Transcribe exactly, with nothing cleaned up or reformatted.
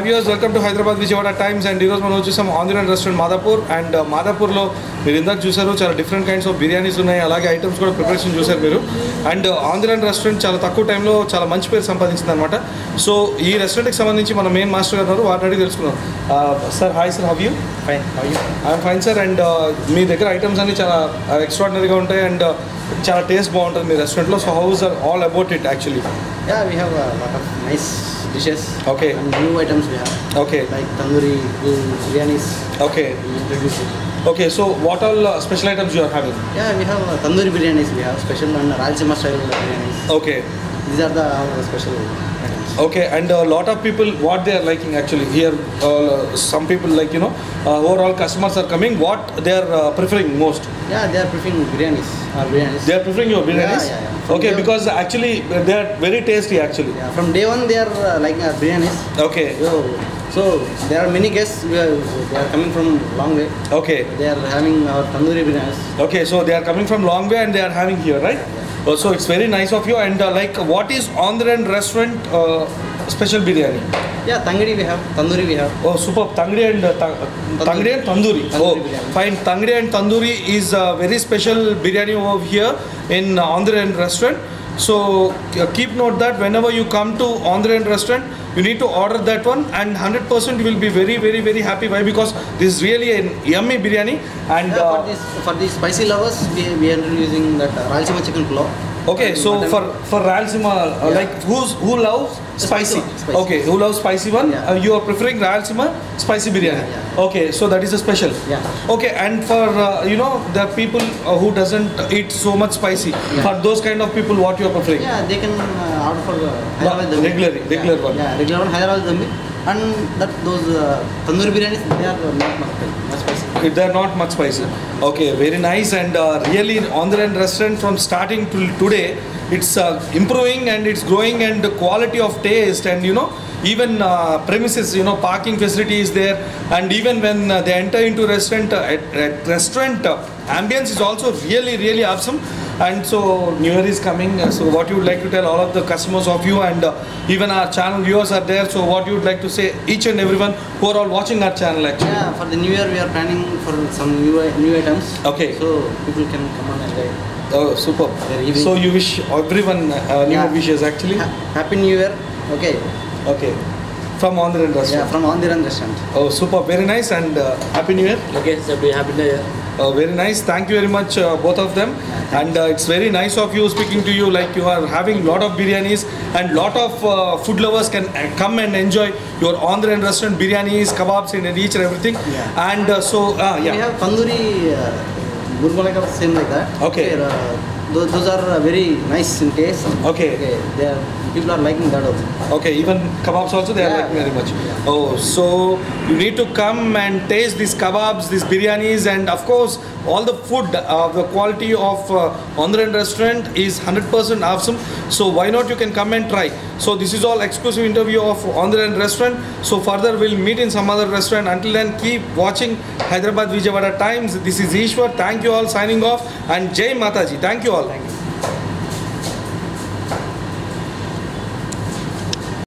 viewers, welcome to Hyderabad Vijayawada Times and ఈరోజు మనం వచ్చేసాం ఆంధ్రన్ రెస్టారెంట్ మాదాపూర్ అండ్ మాదాపూర్లో మీరు ఇందాక చూసారు చాలా డిఫరెంట్ కైండ్స్ ఆఫ్ బిర్యానీస్ ఉన్నాయి, అలాగే ఐటమ్స్ కూడా ప్రిపరేషన్ చూసారు మీరు. అండ్ ఆంధ్రన్ రెస్టారెంట్ చాలా తక్కువ టైంలో చాలా మంచి పేరు సంపాదించింది అనమాట. సో ఈ రెస్టారెంట్కి సంబంధించి మన మెయిన్ మాస్టర్ గారు వాటిని అడిగి తెలుసుకున్నాం. Sir hi sir, how you? Fine, how you? I'm fine sir. And మీ దగ్గర ఐటమ్స్ అన్ని చాలా ఎక్స్ట్రాడినరీగా ఉంటాయి అండ్ చాలా టేస్ట్ బాగుంటుంది మీ రెస్టారెంట్లో. So how is all about it actually? Yeah, we have a lot of nice dishes. Okay. And new items we have. Okay. Like tandoori, biryanis. Okay. We introduce it. Okay, so what all uh, special items you are having? Yeah, we have uh, tandoori biryanis. We have special and Rayalaseema style biryanis. Okay. These are the our special items. Okay, and a lot of people, what they are liking actually here, uh, some people like, you know, uh, overall customers are coming, what they are uh, preferring most? Yeah, they are preferring biryanis or biryanis. They are preferring your biryanis? Yeah, yeah, yeah. Okay, because actually uh, they are very tasty actually. Yeah, from day one they are uh, liking our biryanis. Okay. So, so there are many guests. We are, they are coming from long way. Okay. They are having our tandoori biryanis. Okay, so they are coming from long way and they are having here, right? Yeah. Oh, so it's very nice of you. And uh, like, what is Andhran restaurant uh, special biryani? Yeah, tangadi we have, tandoori we have. Oh, superb. Tangri and uh, ta- Tangri and tandoori. Tandoori Oh, biryani. fine. Tangri and tandoori is a very special biryani over here in uh, Andhran restaurant. So uh, keep note that whenever you come to Andhran restaurant, you need to order that one, and one hundred percent you will be very, very, very happy. Why? Because this is really a yummy biryani. And Yeah, uh, for this for the spicy lovers, we we are introducing that uh, Rayalaseema chicken pulao. okay, And so mutton. for for Rayalaseema, uh, Yeah. like who's who loves The spicy? spicy one, spicy. Okay, who loves spicy one? Yeah. Uh, you are preferring Rayalaseema spicy biryani. Yeah, yeah. Okay, so that is a special. Yeah. Okay, and for uh, you know the people uh, who doesn't eat so much spicy, Yeah. for those kind of people, what you are preferring? Yeah, they can uh, order for uh, Hyderabad Dambi. regular- regular yeah. one. Yeah, regular one Hyderabad Dambi. And that those uh, tandoori biryanis, they are not much much spicy. If they are not much spicy. Okay, very nice. And uh, really Andhran restaurant from starting till today, it's uh, improving and it's growing, and the quality of taste and you know even uh, premises, you know, parking facility is there, and even when uh, they enter into restaurant, uh, at, at restaurant uh, ambience is also really really awesome. And so New Year is coming, uh, so what you would like to tell all of the customers of you, and uh, even our channel viewers are there, so what you would like to say each and everyone who are all watching our channel actually? Yeah, for the new year we are planning for some new new items. Okay. So people can come on and enjoy. Oh, super. They're evening. So you wish everyone uh, new Yeah. wishes actually? Ha- Happy New Year. Okay. Okay. From Andhran Yeah, restaurant. from Andhran restaurant. Oh, super. Very nice, and uh, Happy New Year. Okay, so be happy New Year. Uh, very nice. Thank you very much, uh, both of them. And uh, it's very nice of you speaking to you. Like you are having lot of biryanis, and lot of uh, food lovers can uh, come and enjoy your Andhran restaurant biryanis, kebabs, and each and everything. Yeah. And uh, so, uh, We yeah. have tandoori uh, burma like same like that. Okay. Uh, those, those are uh, very nice in taste. Okay. Okay. They are, people are liking that also. Okay, even kebabs also they are Yeah, liking very yeah. much. Yeah. Oh, so you need to come and taste these kebabs, these biryanis, and of course all the food. Uh, the quality of uh, Andhran restaurant is one hundred percent awesome. So why not you can come and try. So this is all exclusive interview of Andhran restaurant. So further we'll meet in some other restaurant. Until then, keep watching Hyderabad Vijayawada Times. This is Ishwar. Thank you all. Signing off, and Jai Mataji. Thank you all. Thank you.